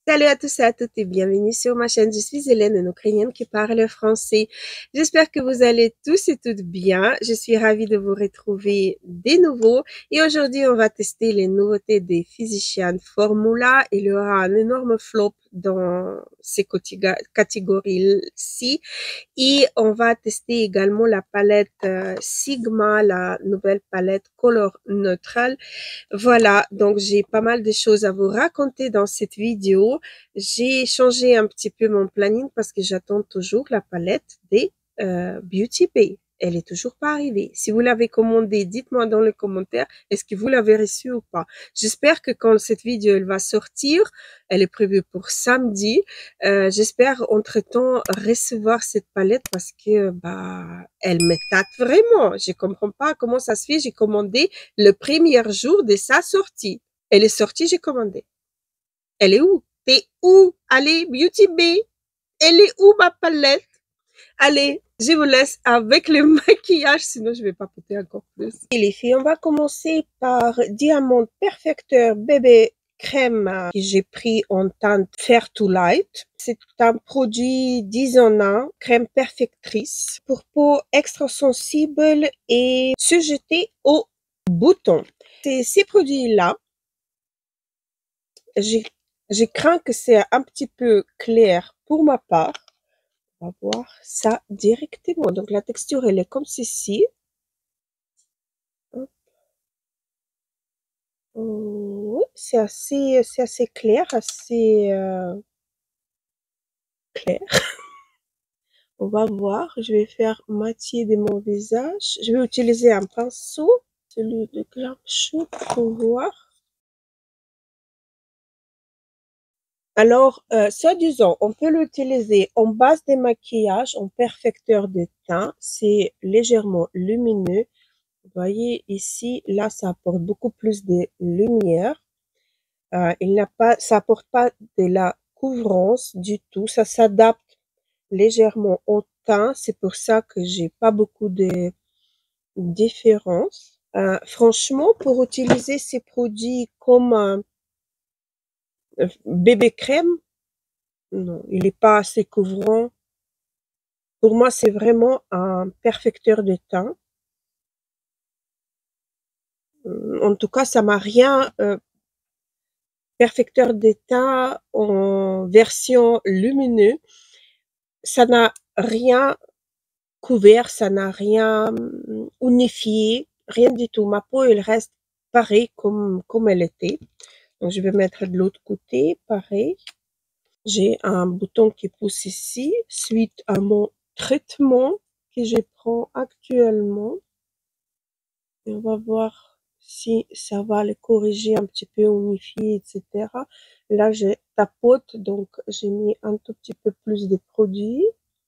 Salut à tous et à toutes et bienvenue sur ma chaîne. Je suis Hélène, une Ukrainienne qui parle français. J'espère que vous allez tous et toutes bien. Je suis ravie de vous retrouver de nouveau. Et aujourd'hui, on va tester les nouveautés des Physician Formula. Il y aura un énorme flop dans ces catégories-ci. Et on va tester également la palette Sigma, la nouvelle palette Color Neutral. Voilà, donc j'ai pas mal de choses à vous raconter dans cette vidéo. J'ai changé un petit peu mon planning parce que j'attends toujours la palette des Beauty Bay. Elle est toujours pas arrivée. Si vous l'avez commandée, dites-moi dans les commentaires, est-ce que vous l'avez reçue ou pas. J'espère que quand cette vidéo elle va sortir, elle est prévue pour samedi. J'espère entre-temps recevoir cette palette parce que bah elle me tâte vraiment. Je comprends pas comment ça se fait. J'ai commandé le premier jour de sa sortie. Elle est sortie, j'ai commandé. Elle est où? T'es où? Allez, Beauty Bay. Elle est où ma palette? Allez, je vous laisse avec le maquillage, sinon je vais papoter encore plus. Et les filles, on va commencer par Diamond Perfecteur Bébé Crème que j'ai pris en teinte Fair to Light. C'est un produit 10 en 1, crème perfectrice pour peau extra sensible et sujetée aux boutons. C'est ces produits-là, j'ai craint que c'est un petit peu clair pour ma part. On va voir ça directement. Donc la texture, elle est comme ceci. Oui, c'est assez clair, assez clair. On va voir. Je vais faire moitié de mon visage. Je vais utiliser un pinceau, celui de Glam Shop pour voir. Alors, soi-disant, on peut l'utiliser en base de maquillage, en perfecteur de teint. C'est légèrement lumineux. Vous voyez ici, là, ça apporte beaucoup plus de lumière. Ça apporte pas de la couvrance du tout. Ça s'adapte légèrement au teint. C'est pour ça que j'ai pas beaucoup de différence. Franchement, pour utiliser ces produits comme bébé crème, non, il est pas assez couvrant. Pour moi, c'est vraiment un perfecteur de teint. En tout cas, ça m'a rien perfecteur de teint en version lumineux. Ça n'a rien couvert, ça n'a rien unifié, rien du tout. Ma peau, elle reste pareille comme elle était. Donc, je vais mettre de l'autre côté, pareil. J'ai un bouton qui pousse ici, suite à mon traitement que je prends actuellement. Et on va voir si ça va le corriger un petit peu, unifier, etc. Là, je tapote, donc j'ai mis un tout petit peu plus de produit.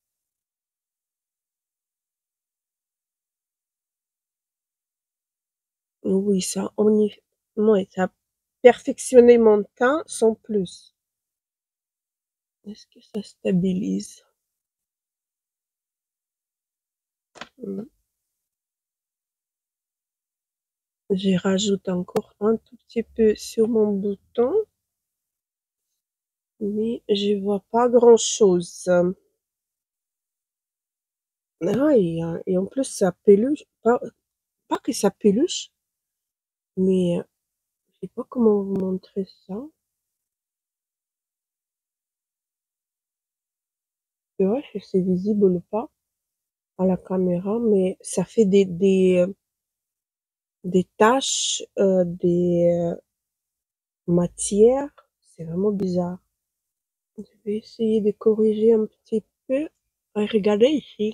Oui, ça, ouais, ça a perfectionné mon teint sans plus. Est-ce que ça stabilise? Je rajoute encore un tout petit peu sur mon bouton, mais je vois pas grand-chose. Ah, et en plus, ça peluche. Pas que ça peluche, mais je sais pas comment vous montrer ça. Je vois si c'est visible ou pas à la caméra, mais ça fait des taches, des matières. C'est vraiment bizarre. Je vais essayer de corriger un petit peu. Ah, regardez ici.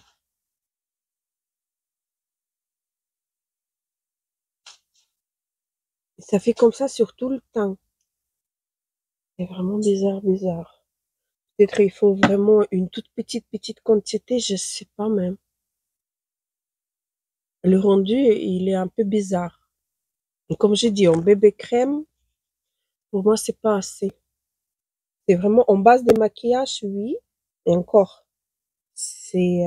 Ça fait comme ça sur tout le teint. C'est vraiment bizarre, bizarre. Peut-être il faut vraiment une toute petite quantité, je sais pas même. Le rendu, il est un peu bizarre. Comme j'ai dit, en bébé crème, pour moi, c'est pas assez. C'est vraiment en base de maquillage, oui. Et encore, c'est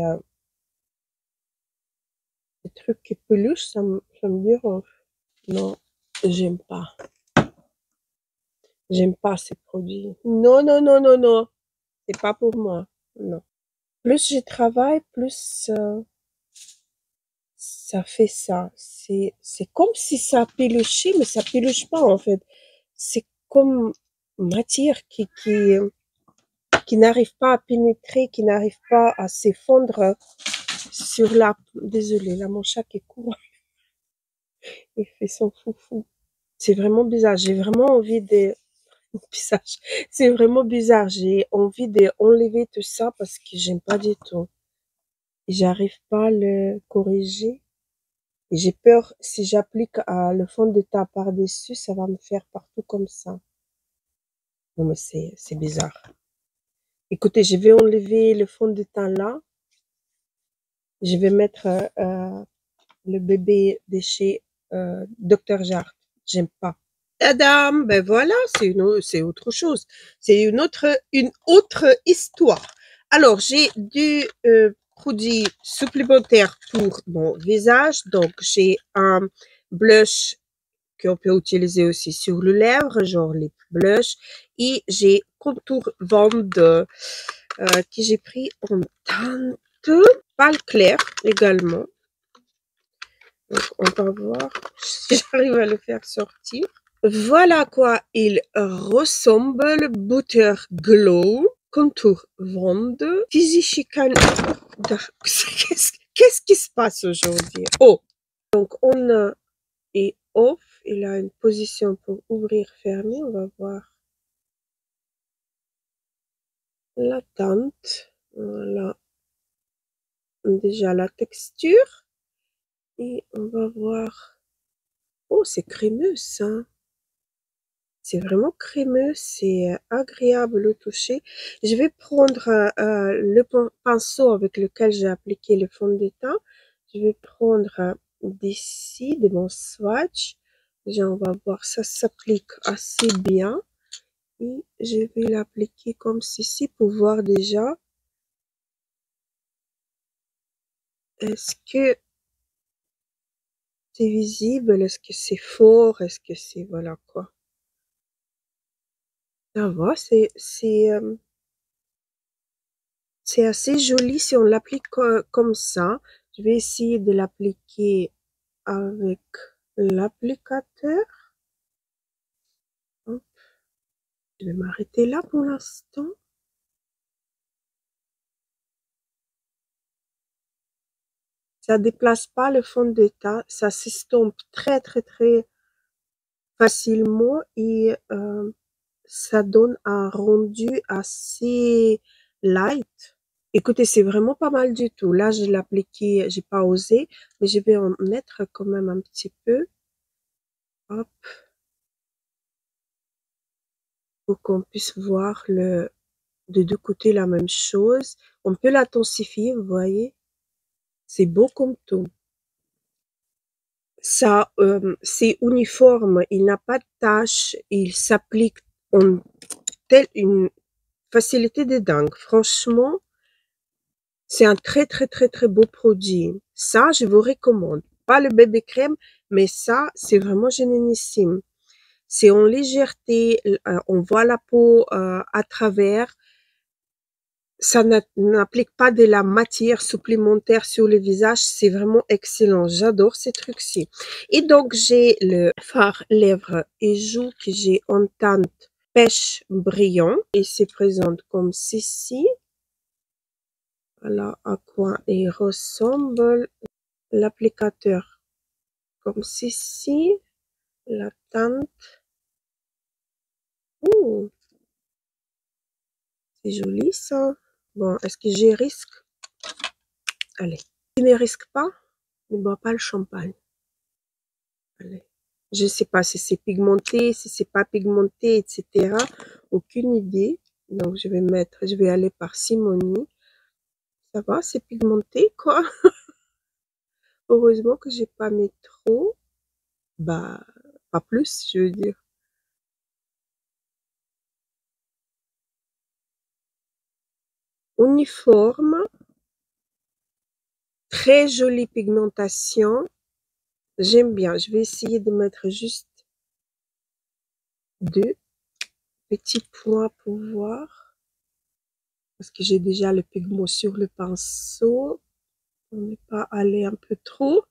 des trucs qui peluche, ça me dérange. Non, j'aime pas. J'aime pas ces produits. Non, non, non, non, non. C'est pas pour moi. Non. Plus je travaille, plus ça fait ça. C'est comme si ça péluchait, mais ça péluche pas en fait. C'est comme matière qui n'arrive pas à pénétrer, qui n'arrive pas à s'effondre sur la... Désolée, là mon chat qui court, il fait son foufou. C'est vraiment bizarre. J'ai vraiment envie de... Bizarre. C'est vraiment bizarre. J'ai envie d'enlever tout ça parce que j'aime pas du tout. Et j'arrive pas à le corriger. Et j'ai peur, si j'applique le fond de teint par-dessus, ça va me faire partout comme ça. Non, mais c'est bizarre. Écoutez, je vais enlever le fond de teint là. Je vais mettre le bébé de chez Dr. Jart. J'aime pas. Adam, ben voilà, c'est autre chose. C'est une autre histoire. Alors, j'ai du produit supplémentaire pour mon visage. Donc, j'ai un blush qu'on peut utiliser aussi sur le lèvre, genre les blushs. Et j'ai contour Vande que j'ai pris en teinte pâle clair également. Donc, on va voir si j'arrive à le faire sortir. Voilà à quoi il ressemble. Butter Glow, contour Vande, Fizzy Chicane. Qu'est-ce qui se passe aujourd'hui? Oh, donc on est off. Il a une position pour ouvrir, fermer. On va voir la teinte. Voilà. Déjà la texture. Et on va voir. Oh, c'est crémeux ça. C'est vraiment crémeux, c'est agréable au toucher. Je vais prendre le pinceau avec lequel j'ai appliqué le fond de teint. Je vais prendre d'ici, de mon swatch. Déjà, on va voir, ça s'applique assez bien. Et je vais l'appliquer comme ceci pour voir déjà. Est-ce que c'est visible? Est-ce que c'est fort? Est-ce que c'est... Voilà quoi. Ça va, c'est assez joli si on l'applique comme ça. Je vais essayer de l'appliquer avec l'applicateur. Hop, je vais m'arrêter là pour l'instant. Ça déplace pas le fond de teint, ça s'estompe très très très facilement et ça donne un rendu assez light. Écoutez, c'est vraiment pas mal du tout. Là, je l'ai appliqué, j'ai pas osé, mais je vais en mettre quand même un petit peu. Hop, pour qu'on puisse voir de deux côtés la même chose. On peut l'intensifier, vous voyez. C'est beau comme tout. Ça, c'est uniforme, il n'a pas de taches, il s'applique en telle une facilité de dingue. Franchement, c'est un très très très très beau produit. Ça, je vous recommande. Pas le bébé crème, mais ça, c'est vraiment génialissime. C'est en légèreté, on voit la peau à travers. Ça n'applique pas de la matière supplémentaire sur le visage. C'est vraiment excellent. J'adore ces trucs-ci. Et donc, j'ai le fard lèvres et joues que j'ai en teinte pêche brillant. Il se présente comme ceci. Voilà à quoi il ressemble. L'applicateur comme ceci. La teinte. Ouh, c'est joli ça. Bon, est-ce que j'ai risque? Allez. Qui ne risque pas, ne boit pas le champagne. Allez. Je sais pas si c'est pigmenté, si c'est pas pigmenté, etc. Aucune idée. Donc, je vais aller par Simonie. Ça va, c'est pigmenté, quoi. Heureusement que j'ai pas mis trop. Bah, pas plus, je veux dire. Uniforme. Très jolie pigmentation. J'aime bien. Je vais essayer de mettre juste deux. petit point pour voir. Parce que j'ai déjà le pigment sur le pinceau. On n'est pas allé un peu trop.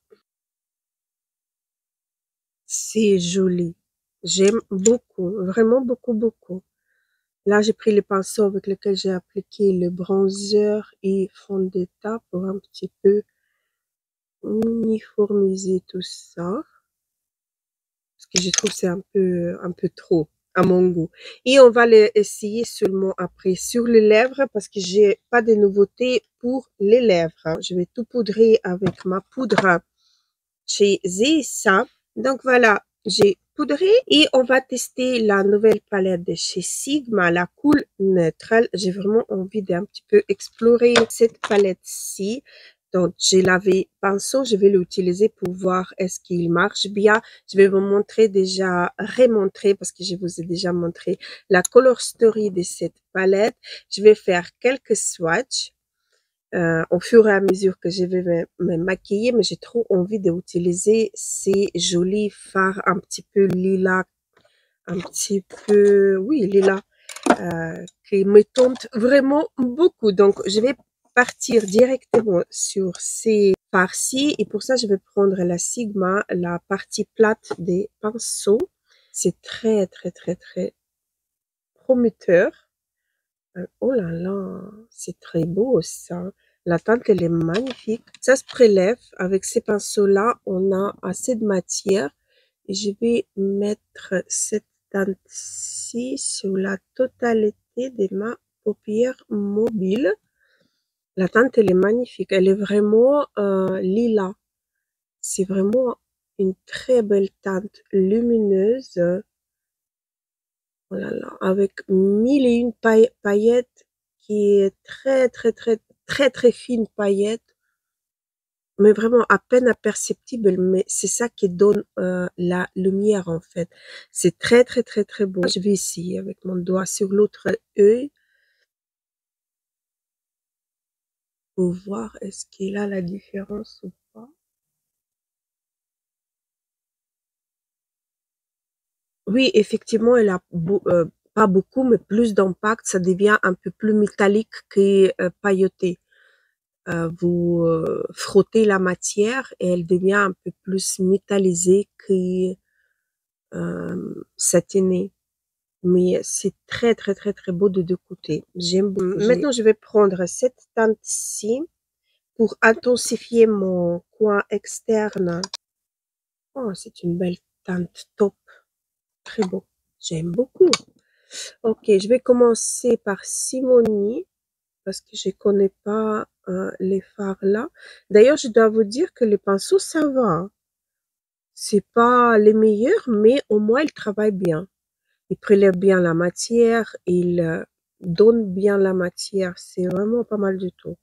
C'est joli. J'aime beaucoup, vraiment beaucoup, beaucoup. Là, j'ai pris le pinceau avec lequel j'ai appliqué le bronzer et fond de teint pour un petit peu uniformiser tout ça. Parce que je trouve que c'est un peu trop à mon goût. Et on va essayer seulement après sur les lèvres parce que j'ai pas de nouveautés pour les lèvres, hein. Je vais tout poudrer avec ma poudre chez Zesa. Donc voilà, j'ai poudré et on va tester la nouvelle palette de chez Sigma, la Cool Neutral. J'ai vraiment envie d'un petit peu explorer cette palette-ci. Donc, j'ai lavé pinceau, je vais l'utiliser pour voir est-ce qu'il marche bien. Je vais vous montrer déjà, remontrer parce que je vous ai déjà montré la color story de cette palette. Je vais faire quelques swatchs au fur et à mesure que je vais me maquiller, mais j'ai trop envie d'utiliser ces jolis fards un petit peu lilas, un petit peu, oui, lilas, qui me tentent vraiment beaucoup. Donc, je vais partir directement sur ces fards-ci et pour ça, je vais prendre la Sigma, la partie plate des pinceaux. C'est très, très, très, très prometteur. Oh là là, c'est très beau ça. La teinte, elle est magnifique. Ça se prélève. Avec ces pinceaux-là, on a assez de matière. Et je vais mettre cette teinte-ci sur la totalité de ma paupière mobile. La teinte, elle est magnifique. Elle est vraiment lilas. C'est vraiment une très belle teinte lumineuse. Oh là là, avec mille et une paillettes qui est très, très, très, très, très fine paillette, mais vraiment à peine imperceptible, mais c'est ça qui donne la lumière en fait. C'est très, très, très, très beau. Je vais essayer avec mon doigt sur l'autre œil pour voir est-ce qu'il a la différence ou pas. Oui, effectivement, elle a pas beaucoup, mais plus d'impact. Ça devient un peu plus métallique que pailleté. Vous frottez la matière et elle devient un peu plus métallisée que satinée. Mais c'est très, très, très, très beau de deux côtés. J'aime beaucoup. Maintenant, je vais prendre cette teinte-ci pour intensifier mon coin externe. Oh, c'est une belle teinte top. Très beau. J'aime beaucoup. Ok, je vais commencer par Simonie parce que je connais pas les fards là. D'ailleurs, je dois vous dire que les pinceaux, ça va, hein. C'est pas les meilleurs, mais au moins ils travaillent bien. Ils prélèvent bien la matière, ils donnent bien la matière. C'est vraiment pas mal du tout.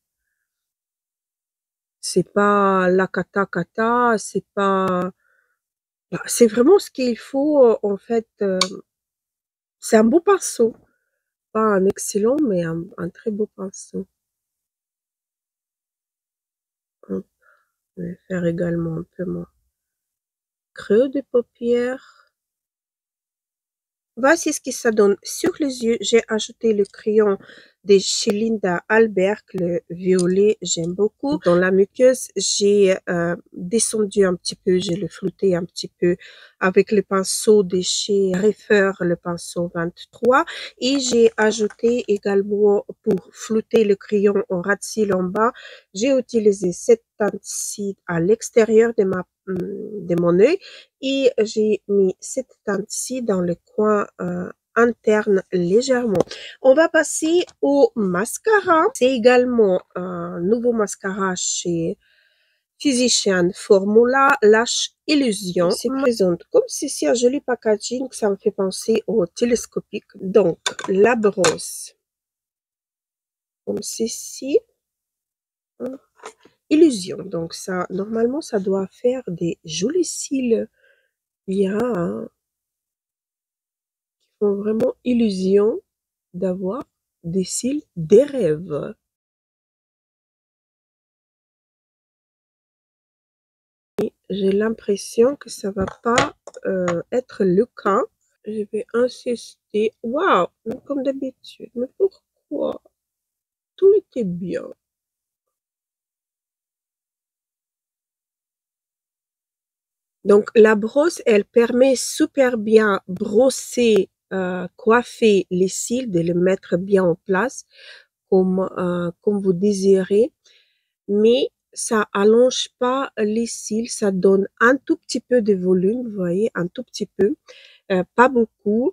C'est pas la kata kata, c'est pas, bah, c'est vraiment ce qu'il faut en fait. C'est un beau pinceau, pas un excellent, mais un très beau pinceau. Hop, je vais faire également un peu mon creux de paupières. Voici ce que ça donne sur les yeux. J'ai ajouté le crayon de chez Linda Albert, le violet, j'aime beaucoup. Dans la muqueuse, j'ai descendu un petit peu, j'ai le flouté un petit peu avec le pinceau de chez Refer, le pinceau 23. Et j'ai ajouté également pour flouter le crayon en ras de cils en bas, j'ai utilisé cette teinte-ci à l'extérieur de mon œil et j'ai mis cette teinte-ci dans le coin interne légèrement. On va passer au mascara. C'est également un nouveau mascara chez Physician Formula Lash Illusion. Il se présente comme ceci, un joli packaging. Ça me fait penser au télescopique. Donc, la brosse comme ceci. Illusion. Donc, ça, normalement, ça doit faire des jolis cils bien, hein, font vraiment illusion d'avoir des cils des rêves. Et j'ai l'impression que ça va pas être le cas. je vais insister. Waouh, comme d'habitude. Mais pourquoi? Tout était bien. Donc la brosse, elle permet super bien brosser, coiffer les cils, de les mettre bien en place comme vous désirez, mais ça allonge pas les cils, ça donne un tout petit peu de volume, vous voyez, un tout petit peu, pas beaucoup.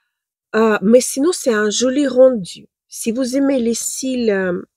Mais sinon, c'est un joli rendu. Si vous aimez les cils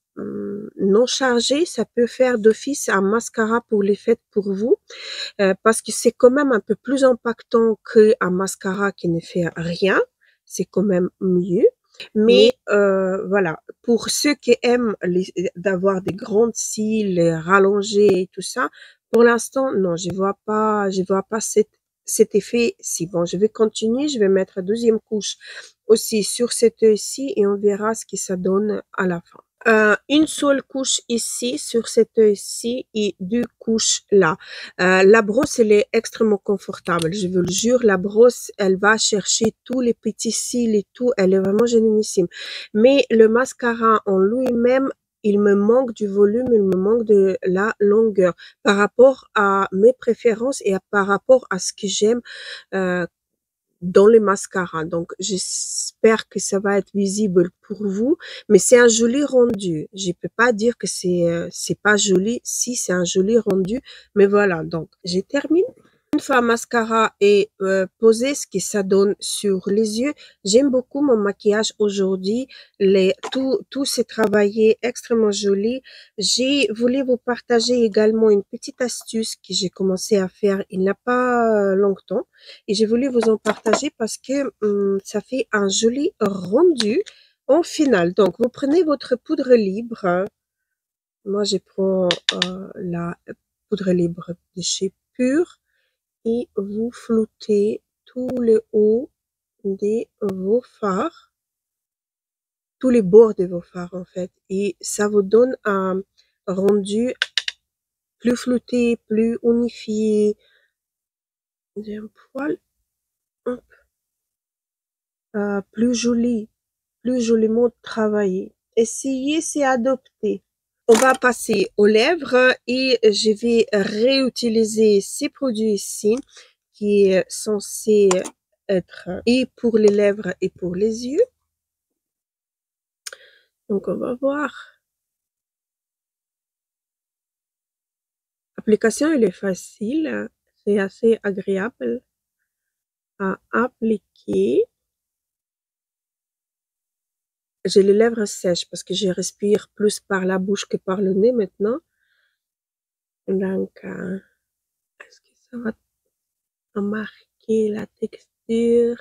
non chargés, ça peut faire d'office un mascara pour les fêtes pour vous, parce que c'est quand même un peu plus impactant qu'un mascara qui ne fait rien. C'est quand même mieux. Mais voilà, pour ceux qui aiment d'avoir des grandes cils rallongés et tout ça, pour l'instant, non, je vois pas cet effet. Si bon, je vais continuer, je vais mettre la deuxième couche aussi sur cet œil-ci et on verra ce que ça donne à la fin. Une seule couche ici sur cet œil-ci et deux couches là. La brosse, elle est extrêmement confortable. Je vous le jure, la brosse, elle va chercher tous les petits cils et tout. Elle est vraiment génialissime. Mais le mascara en lui-même, il me manque du volume, il me manque de la longueur par rapport à mes préférences et par rapport à ce que j'aime euh, dans les mascaras. Donc, j'espère que ça va être visible pour vous, mais c'est un joli rendu. Je peux pas dire que c'est pas joli. Si, c'est un joli rendu, mais voilà. Donc, j'ai terminé. Une fois mascara est posé, ce que ça donne sur les yeux. J'aime beaucoup mon maquillage aujourd'hui. Tout s'est travaillé extrêmement joli. J'ai voulu vous partager également une petite astuce que j'ai commencé à faire il n'y a pas longtemps. Et j'ai voulu vous en partager parce que ça fait un joli rendu en finale. Donc, vous prenez votre poudre libre. Moi, je prends la poudre libre de chez Pure et vous floutez tout le haut de vos fards, tous les bords de vos fards en fait. Et ça vous donne un rendu plus flouté, plus unifié. J'ai un poil plus joli, plus joliment travaillé. Essayez, c'est adopter. On va passer aux lèvres et je vais réutiliser ces produits ici qui est censé être et pour les lèvres et pour les yeux. Donc, on va voir. L'application, elle est facile. C'est assez agréable à appliquer. J'ai les lèvres sèches parce que je respire plus par la bouche que par le nez maintenant. Donc, est-ce que ça va marquer la texture,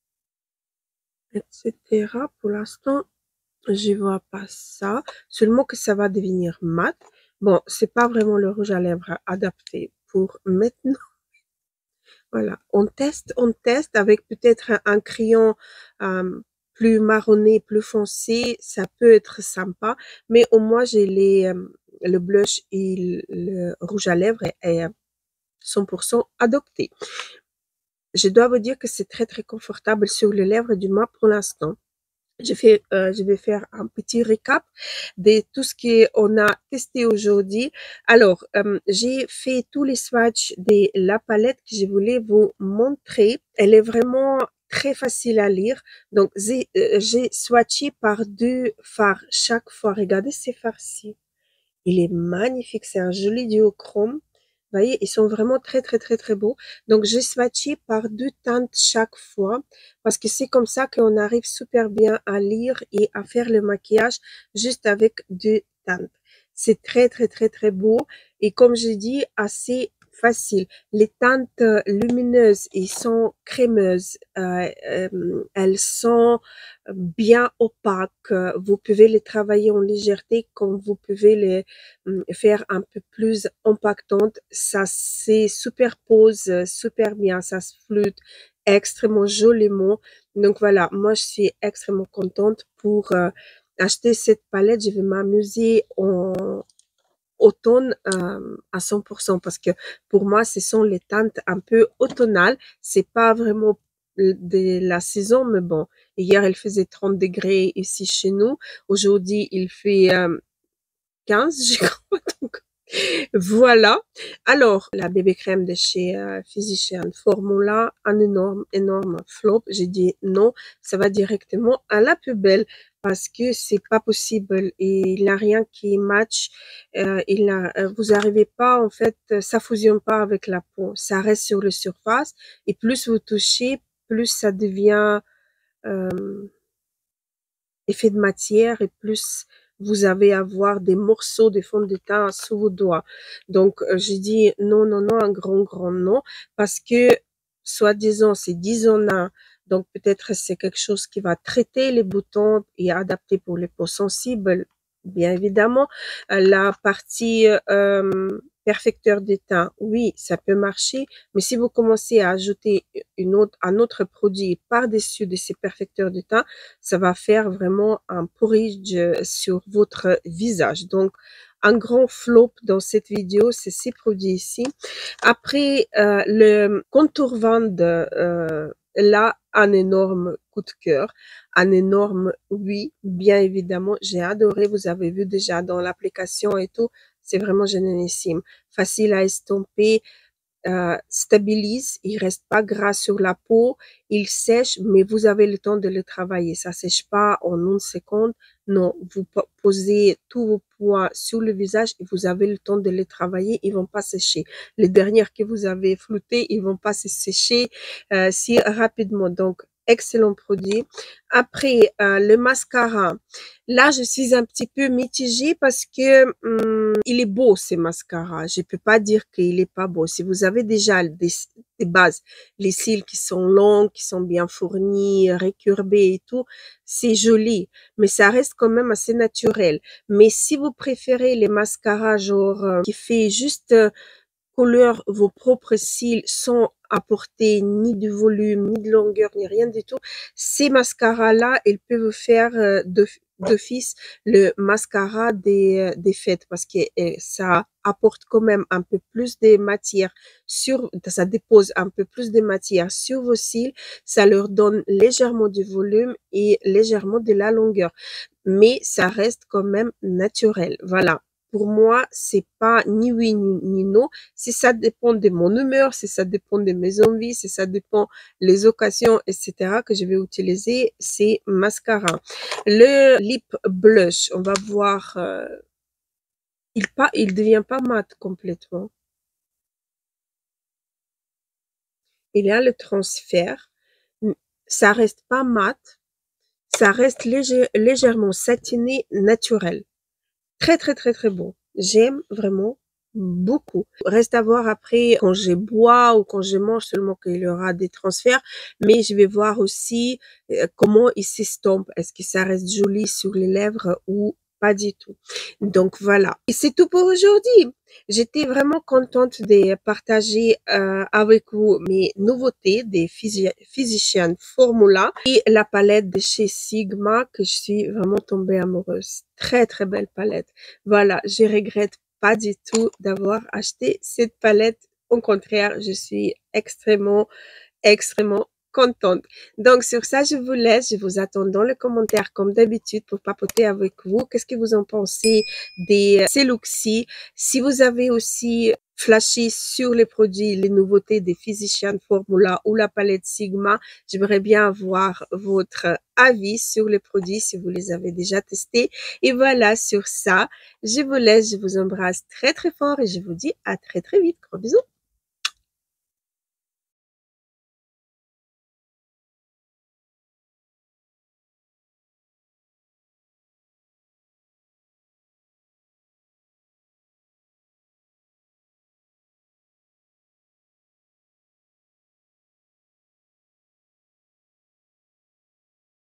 etc. Pour l'instant, je vois pas ça. Seulement que ça va devenir mat. Bon, c'est pas vraiment le rouge à lèvres adapté pour maintenant. Voilà, on teste avec peut-être un crayon plus marronné, plus foncé, ça peut être sympa, mais au moins j'ai le blush et le rouge à lèvres est 100% adopté. Je dois vous dire que c'est très très confortable sur les lèvres, du moins pour l'instant. Je vais faire un petit récap de tout ce qu'on a testé aujourd'hui. Alors, j'ai fait tous les swatchs de la palette que je voulais vous montrer. Elle est vraiment très facile à lire. Donc, j'ai swatché par deux fards chaque fois. Regardez ces fards-ci. Il est magnifique. C'est un joli duochrome. Vous voyez, ils sont vraiment très, très, très, très beaux. Donc, j'ai swatché par deux teintes chaque fois parce que c'est comme ça qu'on arrive super bien à lire et à faire le maquillage juste avec deux teintes. C'est très, très, très, très beau et comme j'ai dit, assez facile. Les teintes lumineuses, elles sont crémeuses. Elles sont bien opaques. Vous pouvez les travailler en légèreté comme vous pouvez les faire un peu plus impactante. Ça se superpose super bien, ça se floute extrêmement joliment. Donc voilà, moi je suis extrêmement contente pour acheter cette palette. Je vais m'amuser en automne à 100% parce que pour moi ce sont les teintes un peu automnales. C'est pas vraiment de la saison, mais bon, hier il faisait 30 degrés ici chez nous. Aujourd'hui, il fait 15, je crois. Donc, voilà. Alors, la bébé crème de chez Physician Formula, un énorme flop. J'ai dit non, ça va directement à la poubelle parce que c'est pas possible et il n'y a rien qui match. Vous arrivez pas, en fait, ça fusionne pas avec la peau. Ça reste sur la surface et plus vous touchez, plus ça devient effet de matière et plus vous avez à voir des morceaux de fond de teint sous vos doigts. Donc, j'ai dit non, non, non, un grand non, parce que, soi-disant, c'est 10 en 1. Donc, peut-être c'est quelque chose qui va traiter les boutons et adapter pour les peaux sensibles, bien évidemment. La partie perfecteur de teint, oui, ça peut marcher, mais si vous commencez à ajouter un autre produit par-dessus de ces perfecteurs de teint, ça va faire vraiment un porridge sur votre visage. Donc, un grand flop dans cette vidéo, c'est ces produits ici. Après, le contour Vande, là, un énorme coup de cœur, un énorme oui, bien évidemment, j'ai adoré, vous avez vu déjà dans l'application et tout, c'est vraiment génialissime, facile à estomper, stabilise, il reste pas gras sur la peau, il sèche, mais vous avez le temps de le travailler. Ça sèche pas en une seconde. Non, vous posez tous vos poids sur le visage et vous avez le temps de les travailler. Ils vont pas sécher. Les dernières que vous avez floutées, ils vont pas se sécher si rapidement. Donc, excellent produit. Après, le mascara. Là, je suis un petit peu mitigée parce que il est beau, ce mascara. Je peux pas dire qu'il est pas beau. Si vous avez déjà des bases, les cils qui sont longs, qui sont bien fournis, récurbés et tout, c'est joli. Mais ça reste quand même assez naturel. Mais si vous préférez les mascaras genre qui fait juste couleur vos propres cils sans apporter ni de volume, ni de longueur, ni rien du tout, ces mascaras-là, ils peuvent faire d'office le mascara des fêtes parce que ça apporte quand même un peu plus de matière ça dépose un peu plus de matière sur vos cils, ça leur donne légèrement du volume et légèrement de la longueur, mais ça reste quand même naturel. Voilà. Pour moi, c'est pas ni oui ni non. Si ça dépend de mon humeur, si ça dépend de mes envies, si ça dépend les occasions, etc. que je vais utiliser, c'est mascara. Le lip blush, on va voir, il devient pas mat complètement. Il y a le transfert. Ça reste pas mat. Ça reste légèrement satiné, naturel. Très, très, très, très bon. J'aime vraiment beaucoup. Reste à voir après quand je bois ou quand je mange seulement qu'il y aura des transferts, mais je vais voir aussi comment il s'estompe. Est-ce que ça reste joli sur les lèvres ou pas du tout. Donc voilà. Et c'est tout pour aujourd'hui. J'étais vraiment contente de partager avec vous mes nouveautés des Physician Formula et la palette de chez Sigma que je suis vraiment tombée amoureuse. Très très belle palette. Voilà, je regrette pas du tout d'avoir acheté cette palette. Au contraire, je suis extrêmement contente. Donc, sur ça, je vous laisse. Je vous attends dans les commentaires, comme d'habitude, pour papoter avec vous. Qu'est-ce que vous en pensez de ces looks-ci? Si vous avez aussi flashé sur les produits, les nouveautés des Physician Formula ou la palette Sigma, j'aimerais bien avoir votre avis sur les produits si vous les avez déjà testés. Et voilà, sur ça, je vous laisse, je vous embrasse très très fort et je vous dis à très très vite. Gros bisous.